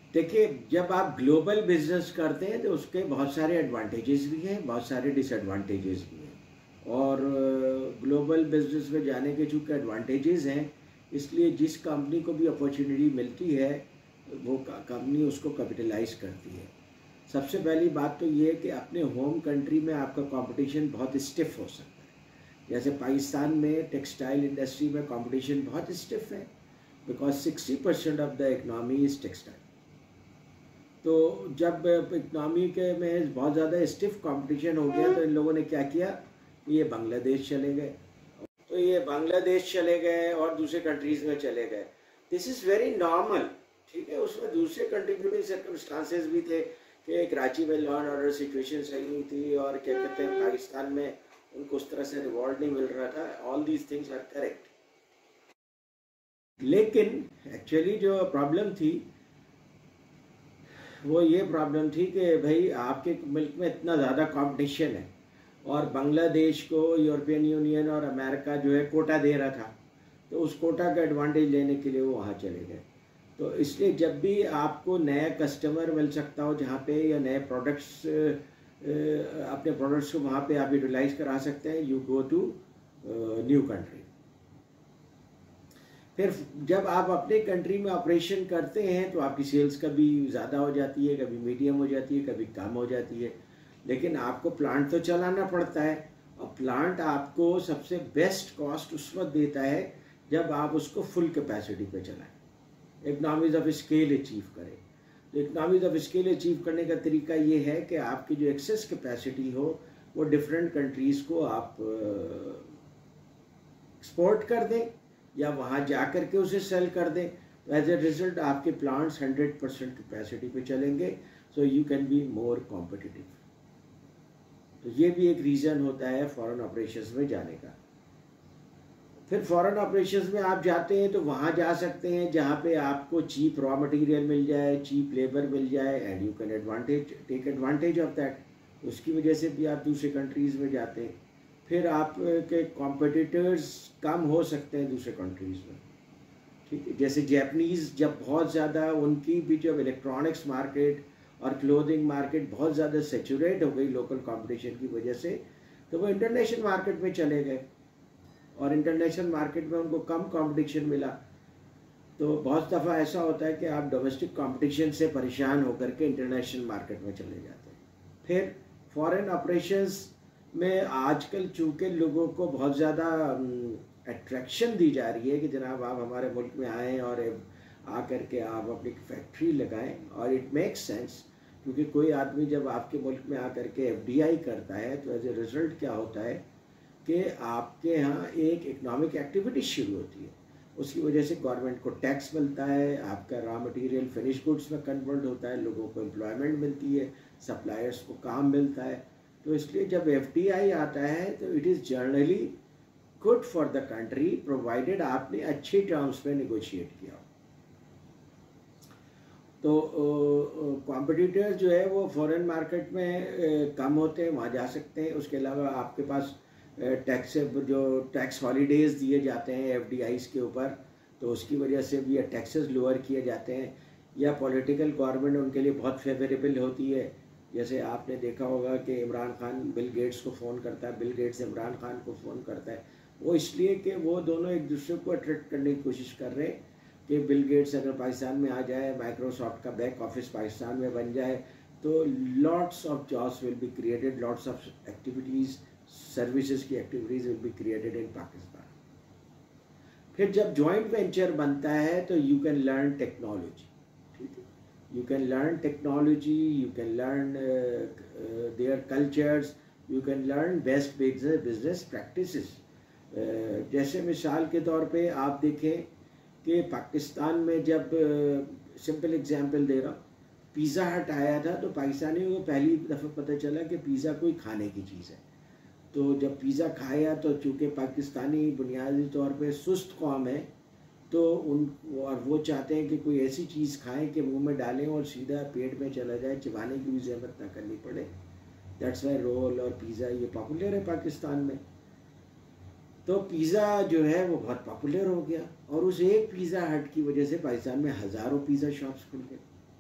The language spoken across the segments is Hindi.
देखिए, जब आप ग्लोबल बिजनेस करते हैं तो उसके बहुत सारे एडवांटेजेस भी हैं, बहुत सारे डिसएडवांटेजेस भी हैं। और ग्लोबल बिजनेस में जाने के चूँकि एडवांटेजेस हैं, इसलिए जिस कंपनी को भी अपॉर्चुनिटी मिलती है वो कंपनी उसको कैपिटलाइज करती है। सबसे पहली बात तो ये है कि अपने होम कंट्री में आपका कंपटीशन बहुत स्टिफ हो सकता है। जैसे पाकिस्तान में टेक्सटाइल इंडस्ट्री में कंपटीशन बहुत स्टिफ है, because 60% of the economy is textile. तो जब इकनॉमी के में बहुत ज़्यादा स्टिफ कंपटीशन हो गया तो इन लोगों ने क्या किया, ये बांग्लादेश चले गए। तो ये बांग्लादेश चले गए और दूसरे कंट्रीज़ में चले गए। दिस इज़ वेरी नॉर्मल, ठीक है। उसमें दूसरे कंट्रीब्यूटिंग सर्कमस्टांसेस भी थे कि कराची में लॉ एंड ऑर्डर सिचुएशन सही नहीं थी, और क्या कहते हैं पाकिस्तान में उनको उस तरह से रिवॉर्ड नहीं मिल रहा था। All these things are correct. लेकिन एक्चुअली जो प्रॉब्लम थी वो ये प्रॉब्लम थी कि भाई आपके मुल्क में इतना ज़्यादा कंपटीशन है, और बांग्लादेश को यूरोपियन यूनियन और अमेरिका जो है कोटा दे रहा था, तो उस कोटा का एडवांटेज लेने के लिए वो वहाँ चले गए। तो इसलिए जब भी आपको नया कस्टमर मिल सकता हो जहाँ पे, या नए प्रोडक्ट्स अपने प्रोडक्ट्स को वहाँ पे आप यूटिलाइज करा सकते हैं, you go to new country. फिर जब आप अपने कंट्री में ऑपरेशन करते हैं तो आपकी सेल्स कभी ज़्यादा हो जाती है, कभी मीडियम हो जाती है, कभी कम हो जाती है, लेकिन आपको प्लांट तो चलाना पड़ता है। और प्लांट आपको सबसे बेस्ट कॉस्ट उस वक्त देता है जब आप उसको फुल कैपेसिटी पे चलाएं, इकनॉमीज ऑफ स्केल अचीव करें। तो इकनॉमीज ऑफ स्केल अचीव करने का तरीका ये है कि आपकी जो एक्सेस कैपेसिटी हो वो डिफरेंट कंट्रीज़ को आप एक्सपोर्ट कर दें या वहाँ जा कर के उसे सेल कर दें। तो एज ए रिजल्ट आपके प्लांट्स 100% कैपेसिटी पे चलेंगे, so you can be more competitive. तो ये भी एक रीज़न होता है फॉरेन ऑपरेशंस में जाने का। फिर फॉरेन ऑपरेशंस में आप जाते हैं तो वहाँ जा सकते हैं जहाँ पे आपको चीप रॉ मटेरियल मिल जाए, चीप लेबर मिल जाए, and you can take advantage of that. उसकी वजह से भी आप दूसरे कंट्रीज़ में जाते हैं। फिर आपके कॉम्पिटिटर्स कम हो सकते हैं दूसरे कंट्रीज़ में, ठीक है। जैसे जैपनीज़ जब बहुत ज़्यादा, उनकी भी जब इलेक्ट्रॉनिक्स मार्केट और क्लोथिंग मार्केट बहुत ज़्यादा सेचुरेट हो गई लोकल कंपटीशन की वजह से, तो वो इंटरनेशनल मार्केट में चले गए, और इंटरनेशनल मार्केट में उनको कम कंपटीशन मिला। तो बहुत दफ़ा ऐसा होता है कि आप डोमेस्टिक कंपटीशन से परेशान होकर के इंटरनेशनल मार्केट में चले जाते हैं। फिर फॉरेन ऑपरेशंस में आजकल चूँकि लोगों को बहुत ज़्यादा अट्रैक्शन दी जा रही है कि जनाब आप हमारे मुल्क में आएँ और आकर के आप अपनी फैक्ट्री लगाएं, और इट मेक्स सेंस, क्योंकि कोई आदमी जब आपके मुल्क में आकर के एफडीआई करता है तो एज ए रिज़ल्ट क्या होता है कि आपके यहाँ एक इकनॉमिक एक्टिविटी शुरू होती है। उसकी वजह से गवर्नमेंट को टैक्स मिलता है, आपका रॉ मटेरियल फिनिश गुड्स में कन्वर्ट होता है, लोगों को एम्प्लॉयमेंट मिलती है, सप्लायर्स को काम मिलता है। तो इसलिए जब एफडीआई आता है तो it is generally good for the country, provided आपने अच्छे टर्म्स में निगोशिएट किया हो। तो कॉम्पिटिटर्स जो है वो फॉरेन मार्केट में कम होते हैं, वहाँ जा सकते हैं। उसके अलावा आपके पास टैक्स हॉलीडेज़ दिए जाते हैं एफडीआईज के ऊपर, तो उसकी वजह से भी टैक्सेस लोअर किए जाते हैं। या पॉलिटिकल गवर्नमेंट उनके लिए बहुत फेवरेबल होती है। जैसे आपने देखा होगा कि इमरान खान बिल गेट्स को फ़ोन करता है, बिल गेट्स इमरान खान को फ़ोन करता है, वो इसलिए कि वो दोनों एक दूसरे को अट्रैक्ट करने की कोशिश कर रहे हैं कि बिल गेट्स अगर पाकिस्तान में आ जाए, माइक्रोसॉफ्ट का बैक ऑफिस पाकिस्तान में बन जाए, तो lots of jobs will be created, lots of activities, services की activities will be created in Pakistan. फिर जब जॉइंट वेंचर बनता है तो यू कैन लर्न टेक्नोलॉजी, ठीक है। You can learn technology, you can learn their cultures, you can learn best business practices. जैसे मिसाल के तौर पे आप देखें कि पाकिस्तान में जब सिंपल एग्जांपल दे रहा हूँ, पिज़्ज़ा हट आया था तो पाकिस्तानियों को पहली दफ़ा पता चला कि पिज़्ज़ा कोई खाने की चीज़ है। तो जब पिज़्ज़ा खाया तो चूँकि पाकिस्तानी बुनियादी तौर पे सुस्त कौम है, तो और वो चाहते हैं कि कोई ऐसी चीज़ खाएं कि मुंह में डालें और सीधा पेट में चला जाए, चिबाने की भी ज़हमत ना करनी पड़े। दैट्स वाई रोल और पिज़्ज़ा ये पॉपुलर है पाकिस्तान में। तो पिज़्ज़ा जो है वो बहुत पॉपुलर हो गया, और उस एक पिज़्ज़ा हट की वजह से पाकिस्तान में हज़ारों पिज़्ज़ा शॉप्स खुल गए।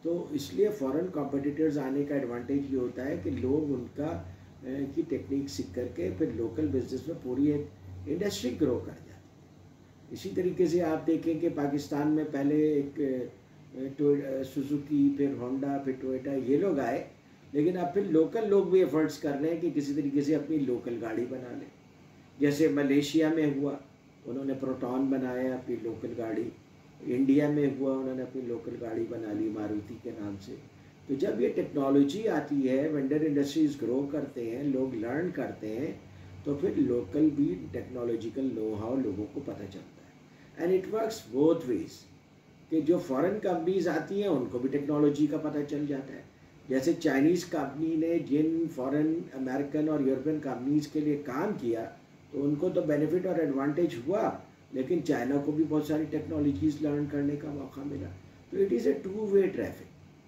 तो इसलिए फॉरेन कॉम्पिटिटर्स आने का एडवांटेज ये होता है कि लोग उनका की टेक्निक सीख करके फिर लोकल बिजनेस में पूरी एक इंडस्ट्री ग्रो कर जाती है। इसी तरीके से आप देखें कि पाकिस्तान में पहले एक सुजुकी, फिर होंडा, फिर टोयोटा, ये लोग आए, लेकिन अब फिर लोकल लोग भी एफर्ट्स कर रहे हैं कि किसी तरीके से अपनी लोकल गाड़ी बना लें। जैसे मलेशिया में हुआ, उन्होंने प्रोटॉन बनाया अपनी लोकल गाड़ी। इंडिया में हुआ, उन्होंने अपनी लोकल गाड़ी बना ली मारुति के नाम से। तो जब ये टेक्नोलॉजी आती है, वेंडर इंडस्ट्रीज ग्रो करते हैं, लोग लर्न करते हैं, तो फिर लोकल भी टेक्नोलॉजिकल नो हाउ लोगों को पता चलता है। And it works both ways, कि जो फॉरेन कंपनीज आती हैं उनको भी टेक्नोलॉजी का पता चल जाता है। जैसे चाइनीज़ कंपनी ने जिन फॉरेन अमेरिकन और यूरोपियन कंपनीज के लिए काम किया, तो उनको तो बेनिफिट और एडवांटेज हुआ, लेकिन चाइना को भी बहुत सारी टेक्नोलॉजीज लर्न करने का मौका मिला। तो it is a two way traffic.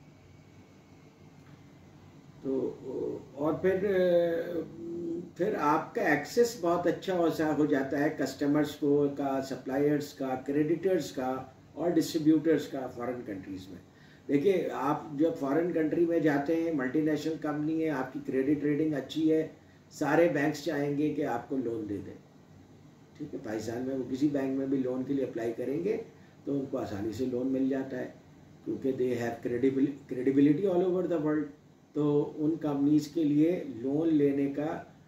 तो और फिर आपका एक्सेस बहुत अच्छा हो जाता है कस्टमर्स को का, सप्लायर्स का, क्रेडिटर्स का और डिस्ट्रीब्यूटर्स का फॉरेन कंट्रीज़ में। देखिए, आप जब फॉरेन कंट्री में जाते हैं, मल्टीनेशनल कंपनी है, आपकी क्रेडिट रेटिंग अच्छी है, सारे बैंक्स चाहेंगे कि आपको लोन दे दें। ठीक है, पाकिस्तान में वो किसी बैंक में भी लोन के लिए अप्लाई करेंगे तो उनको आसानी से लोन मिल जाता है, क्योंकि they have credibility all over the world. तो उन कंपनीज के लिए लोन लेने का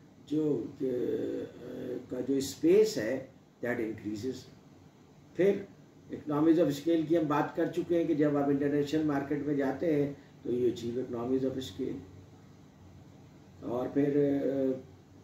जो स्पेस है दैट इंक्रीजेस। फिर इकनॉमीज ऑफ स्केल की हम बात कर चुके हैं कि जब आप इंटरनेशनल मार्केट में जाते हैं तो ये अचीव इकनॉमीज ऑफ स्केल। और फिर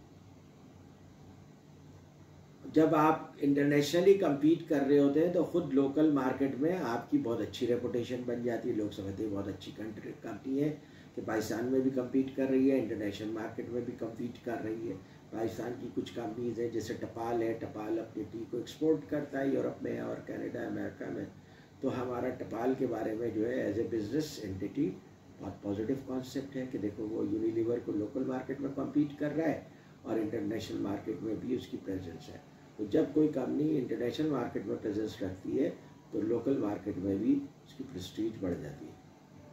जब आप इंटरनेशनली compete कर रहे होते हैं तो खुद लोकल मार्केट में आपकी बहुत अच्छी रेपुटेशन बन जाती है। लोग समझते हैं बहुत अच्छी कंपनी है कि पाकिस्तान में भी compete कर रही है, इंटरनेशनल मार्केट में भी compete कर रही है। पाकिस्तान की कुछ कंपनीज हैं, जैसे टपाल है, टपाल अपनी टी को एक्सपोर्ट करता है यूरोप में और कनाडा, अमेरिका में। तो हमारा टपाल के बारे में जो है एज ए बिजनेस एंटिटी बहुत पॉजिटिव कॉन्सेप्ट है कि देखो वो यूनिलीवर को लोकल मार्केट में compete कर रहा है और इंटरनेशनल मार्केट में भी उसकी प्रेजेंस है। तो जब कोई कंपनी इंटरनेशनल मार्केट में प्रेजेंस रखती है तो लोकल मार्केट में भी उसकी प्रेस्टीज बढ़ जाती है।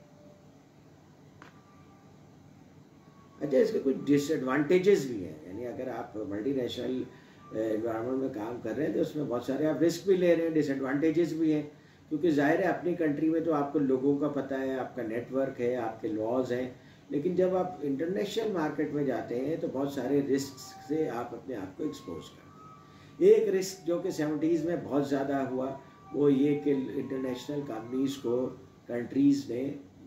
अच्छा, इसके कुछ डिसएडवांटेजेस भी हैं, यानी अगर आप मल्टीनेशनल एनवायरनमेंट में काम कर रहे हैं तो उसमें बहुत सारे आप रिस्क भी ले रहे हैं, डिसएडवांटेजेस भी हैं। क्योंकि जाहिर है अपनी कंट्री में तो आपको लोगों का पता है, आपका नेटवर्क है, आपके लॉज हैं, लेकिन जब आप इंटरनेशनल मार्केट में जाते हैं तो बहुत सारे रिस्क से आप अपने आप को एक्सपोज करते हैं। एक रिस्क जो कि 70s में बहुत ज़्यादा हुआ वो ये कि इंटरनेशनल कंपनीज को कंट्रीज़ ने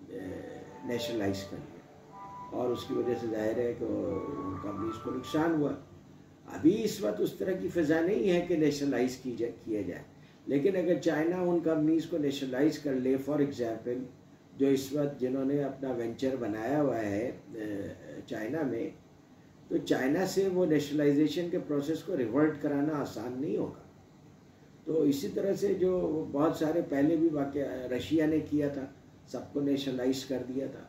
नेशनलाइज कर लिया और उसकी वजह से जाहिर है कि उन कंपनीज को नुकसान हुआ। अभी इस वक्त उस तरह की फ़िज़ा नहीं है कि नेशनलाइज किया जाए, लेकिन अगर चाइना उन कंपनीज को नेशनलाइज कर ले, फॉर एग्जांपल जो इस वक्त जिन्होंने अपना वेंचर बनाया हुआ है चाइना में, तो चाइना से वो नेशनलाइजेशन के प्रोसेस को रिवर्ट कराना आसान नहीं होगा। तो इसी तरह से जो बहुत सारे पहले भी वाक़या रशिया ने किया था, सबको नेशनलाइज कर दिया था।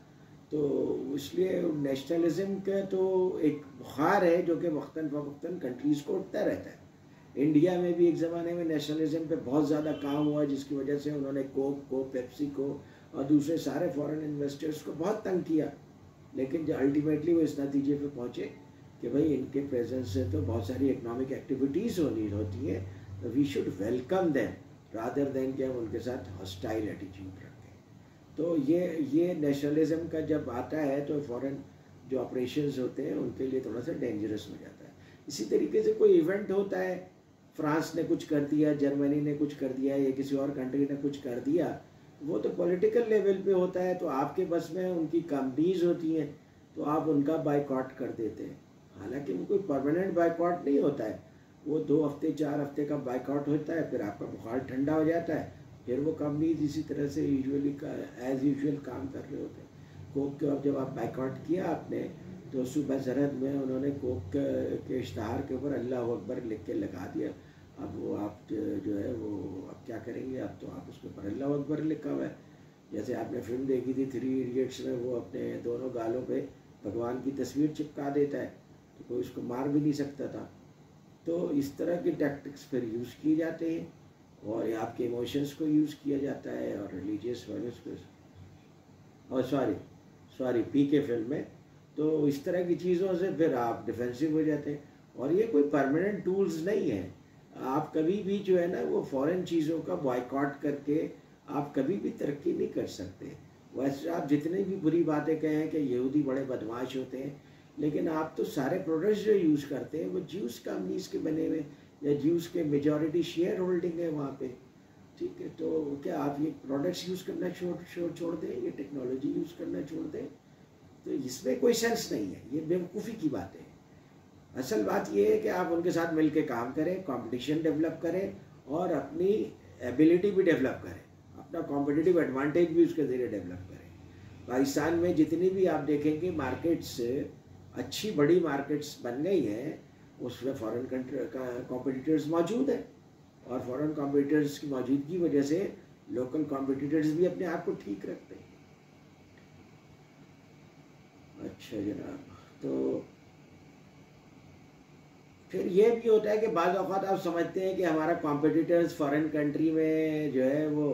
तो इसलिए नेशनलिज्म का तो एक बुखार है जो कि वक्तन फ़वक्तन कंट्रीज़ को उठता रहता है। इंडिया में भी एक ज़माने में नेशनलिज्म पे बहुत ज़्यादा काम हुआ, जिसकी वजह से उन्होंने कोक को, पेप्सी को और दूसरे सारे फॉरेन इन्वेस्टर्स को बहुत तंग किया, लेकिन जो अल्टीमेटली वो इस नतीजे पे पहुँचे कि भाई इनके प्रेजेंस से तो बहुत सारी इकोनॉमिक एक्टिविटीज़ होती हैं, तो we should welcome them rather than कि हम उनके साथ हॉस्टाइल एटीट्यूड रखें। तो ये नेशनलिज्म का जब आता है तो फॉरेन जो ऑपरेशंस होते हैं उनके लिए थोड़ा सा डेंजरस हो जाता है। इसी तरीके से कोई इवेंट होता है, फ्रांस ने कुछ कर दिया, जर्मनी ने कुछ कर दिया या किसी और कंट्री ने कुछ कर दिया, वो तो पॉलिटिकल लेवल पे होता है, तो आपके बस में उनकी कंपनीज होती हैं तो आप उनका बाइकआउट कर देते हैं। हालांकि वो कोई परमानेंट बाइकआउट नहीं होता है, वो 2 हफ्ते 4 हफ्ते का बाइकआउट होता है, फिर आपका बुखार ठंडा हो जाता है, फिर वो कंपनीज इसी तरह से एज यूजुअल काम कर रहे होते हैं। कोक के जब आप बाइकआउट किया आपने, तो सुबह सरहद में उन्होंने कोक के इश्तहार के ऊपर अल्लाह अकबर लिख के लगा दिया। अब वो आप जो है वो अब क्या करेंगे, अब तो आप उसके ऊपर अल्लाह अकबर लिखा हुआ है। जैसे आपने फिल्म देखी थी 3 इडियट्स में, वो अपने दोनों गालों पे भगवान की तस्वीर चिपका देता है, तो कोई उसको मार भी नहीं सकता था। तो इस तरह के टैक्टिक्स फिर यूज़ किए जाते हैं और आपके इमोशंस को यूज़ किया जाता है और रिलीजियस वैल्यूज़ को। और सॉरी पीके फिल्म में। तो इस तरह की चीज़ों से फिर आप डिफेंसिव हो जाते हैं। और ये कोई परमानेंट टूल्स नहीं है। आप कभी भी जो है ना वो फॉरेन चीज़ों का बॉयकॉट करके आप कभी भी तरक्की नहीं कर सकते। वैसे आप जितनी भी बुरी बातें कहें कि यहूदी बड़े बदमाश होते हैं, लेकिन आप तो सारे प्रोडक्ट्स जो यूज़ करते हैं वो ज्यूस कंपनीज के बने हुए या ज्यूस के मेजॉरिटी शेयर होल्डिंग है वहाँ पे। ठीक है, तो क्या आप ये प्रोडक्ट्स यूज़ करना छोड़ दें, ये टेक्नोलॉजी यूज़ करना छोड़ दें? तो इसमें कोई सेंस नहीं है, ये बेवकूफ़ी की बात है। असल बात ये है कि आप उनके साथ मिलकर काम करें, कंपटीशन डेवलप करें और अपनी एबिलिटी भी डेवलप करें, अपना कॉम्पिटिटिव एडवांटेज भी उसके ज़रिए डेवलप करें। पाकिस्तान में जितनी भी आप देखेंगे मार्केट्स, अच्छी बड़ी मार्केट्स बन गई हैं, उसमें फॉरेन कंट्री का कॉम्पिटिटर्स मौजूद हैं, और फॉरेन कॉम्पिटिटर्स की मौजूदगी वजह से लोकल कॉम्पिटिटर्स भी अपने आप को ठीक रखते हैं। अच्छा जनाब, तो फिर ये भी होता है कि बाज़ औक़ात आप समझते हैं कि हमारा कॉम्पिटिटर्स फॉरेन कंट्री में जो है वो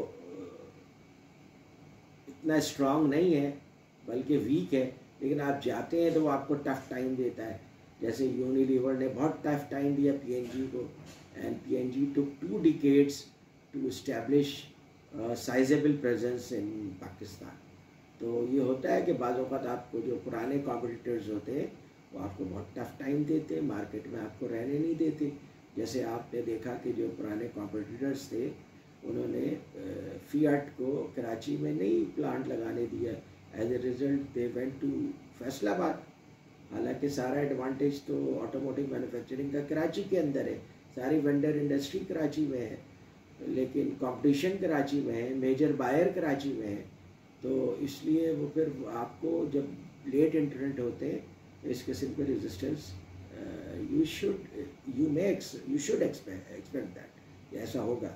इतना स्ट्रांग नहीं है बल्कि वीक है, लेकिन आप जाते हैं तो वो आपको टफ टाइम देता है। जैसे यूनिलीवर ने बहुत टफ टाइम दिया पीएनजी को, and PNG took 2 decades to establish sizeable presence in Pakistan. तो ये होता है कि बाज़ औक़ात आपको जो पुराने कॉम्पिटिटर्स होते हैं वो आपको बहुत टफ टाइम देते हैं, मार्केट में आपको रहने नहीं देते। जैसे आपने देखा कि जो पुराने कॉम्पिटिटर्स थे उन्होंने फियाट को कराची में नहीं प्लांट लगाने दिया, as a result they went to Faisalabad. हालांकि सारा एडवांटेज तो ऑटोमोटिव मैन्युफैक्चरिंग का कराची के अंदर है, सारी वेंडर इंडस्ट्री कराची में है, लेकिन कंपटीशन कराची में है, मेजर बायर कराची में है। तो इसलिए वो फिर आपको जब लेट इंटरनेट होते हैं इस किस्म के resistance you should expect that ऐसा होगा।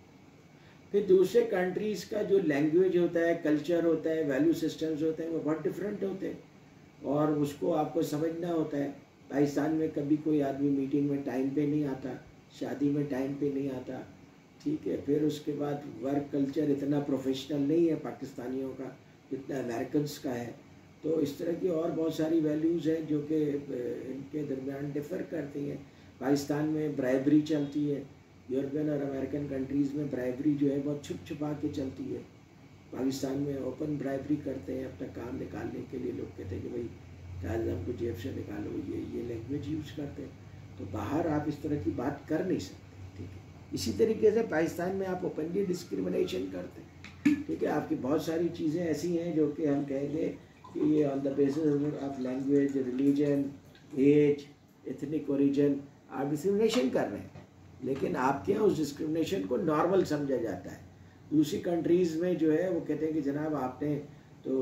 फिर दूसरे कंट्रीज़ का जो लैंग्वेज होता है, कल्चर होता है, वैल्यू सिस्टम्स होते हैं, वो बहुत डिफरेंट होते हैं और उसको आपको समझना होता है। पाकिस्तान में कभी कोई आदमी मीटिंग में टाइम पे नहीं आता, शादी में टाइम पे नहीं आता, ठीक है। फिर उसके बाद वर्क कल्चर इतना प्रोफेशनल नहीं है पाकिस्तानियों का जितना अमेरिकन्स का है। तो इस तरह की और बहुत सारी वैल्यूज़ हैं जो कि इनके दरमियान डिफ़र करती हैं। पाकिस्तान में ब्राइबरी चलती है, यूरोपियन और अमेरिकन कंट्रीज़ में ब्राइबरी जो है बहुत छुप छुपा के चलती है। पाकिस्तान में ओपन ब्राइबरी करते हैं अपना काम निकालने के लिए। लोग कहते हैं कि भाई कागज़ाम को जेब से निकालो, ये लैंग्वेज यूज़ करते हैं। तो बाहर आप इस तरह की बात कर नहीं सकते, ठीक है। इसी तरीके से पाकिस्तान में आप ओपनली डिस्क्रिमिनेशन करते हैं, ठीक है। आपकी बहुत सारी चीज़ें ऐसी हैं जो कि हम कहेंगे कि ये on the basis of language, religion, age, ethnic origin आप डिस्क्रिमिनेशन कर रहे हैं, लेकिन आपके यहाँ उस डिस्क्रिमिनेशन को नॉर्मल समझा जाता है। दूसरी कंट्रीज़ में जो है वो कहते हैं कि जनाब आपने तो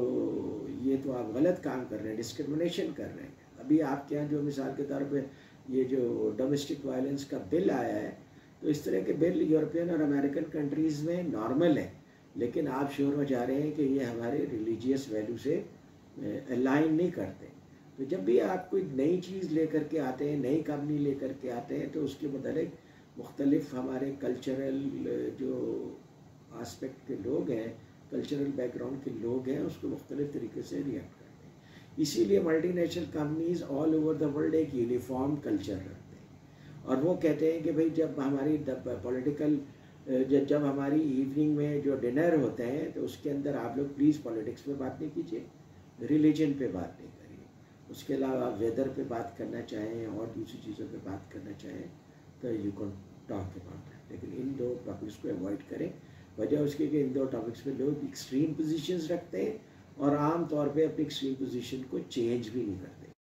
ये तो आप गलत काम कर रहे हैं, डिस्क्रिमिनेशन कर रहे हैं। अभी आपके यहाँ जो मिसाल के तौर पे ये जो डोमेस्टिक वायलेंस का बिल आया है, तो इस तरह के बिल यूरोपियन और अमेरिकन कंट्रीज़ में नॉर्मल है, लेकिन आप शोर मचा रहे हैं कि ये हमारे रिलीजियस वैल्यू से अलाइन नहीं करते। तो जब भी आप कोई नई चीज़ लेकर के आते हैं, नई कंपनी लेकर के आते हैं, तो उसके मतलब मुख्तलिफ हमारे कल्चरल जो आस्पेक्ट के लोग हैं, कल्चरल बैकग्राउंड के लोग हैं, उसको मुख्तलिफ तरीके से रिएक्ट करते हैं। इसीलिए multinational companies all over the world एक यूनिफॉर्म कल्चर रखते हैं और वो कहते हैं कि भाई जब हमारी पॉलिटिकल जब हमारी इवनिंग में जो डिनर होते हैं तो उसके अंदर आप लोग प्लीज़ पॉलिटिक्स पे बात नहीं कीजिए, रिलीजन पे बात नहीं करिए। उसके अलावा आप वेदर पे बात करना चाहें और दूसरी चीज़ों पे बात करना चाहें तो you can talk about that, लेकिन इन दो टॉपिक्स को अवॉइड करें। वजह उसकी कि इन दो टॉपिक्स पे लोग एक्सट्रीम पोजीशंस रखते हैं और आम तौर पे अपनी एक्सट्रीम पोजीशन को चेंज भी नहीं करते।